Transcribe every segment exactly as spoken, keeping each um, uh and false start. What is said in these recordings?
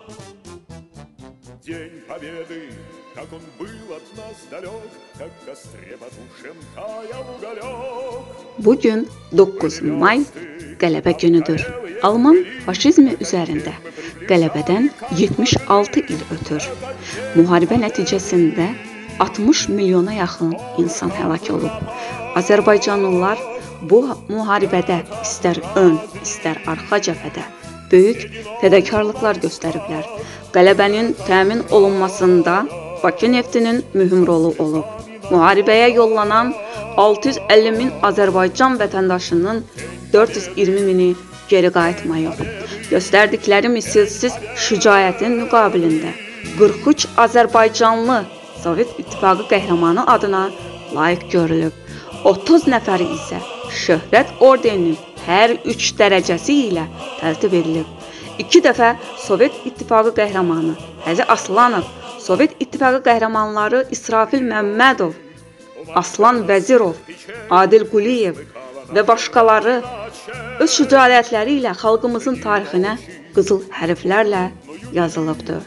День Победы, как он был от нас далек, как в костре потушен таял уголек. Bugün doqquz may qələbə günüdür. Alman faşizmi üzərində qələbədən yetmiş altı il ötür. Müharibə nəticəsində altmış milyona yaxın insan həlak olub. Azərbaycanlılar bu müharibədə istər ön, istər arxa cəbhədə böyük fədakarlıqlar göstəriblər. Qələbənin təmin olunmasında Bakı neftinin mühüm rolu olub. Müharibəyə yollanan altı yüz əlli min Azərbaycan vətəndaşının dörd yüz iyirmi mini geri qayıtmayıb. Göstərdikləri misilsiz şücaətin müqabilində qırx üç Azərbaycanlı Sovet İttifaqı qəhrəmanı adına layiq görülüb. otuz nəfəri isə şöhrət ordeninin hər üç dərəcəsi ilə təltif edilib. İki dəfə Sovet İttifaqı qəhrəmanı Həzi Aslanov, Sovet İttifaqı qəhrəmanları İsrafil Məmmədov, Aslan Vəzirov, Adil Quliyev və başqaları öz şücaətləri ilə xalqımızın tarixinə qızıl hərflərlə yazılıbdır.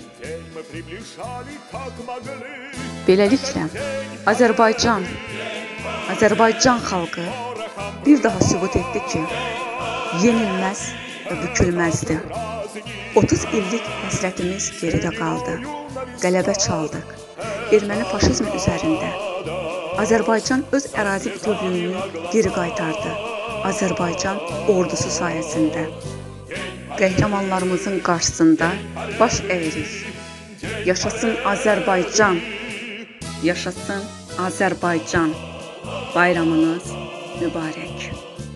Beləliklə, Azərbaycan, Azərbaycan xalqı bir daha sübut etdi ki, yenilməz və bükülməzdir. otuz illik həsrətimiz geridə qaldı. Qələbə çaldıq. Erməni faşizmi üzərində Azərbaycan öz ərazi bütövlüyünü geri qaytardı. Azərbaycan ordusu sayəsində qəhrəmanlarımızın qarşısında baş əyirik. Yaşasın Azərbaycan! Yaşasın Azərbaycan! Bayramınız mübarək!